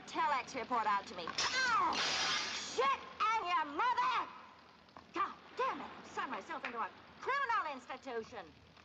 that telex report out to me. Ow! Shit and your mother! God damn it, I've signed myself into a criminal institution.